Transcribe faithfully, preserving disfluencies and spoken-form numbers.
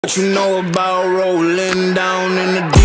What you know about rolling down in the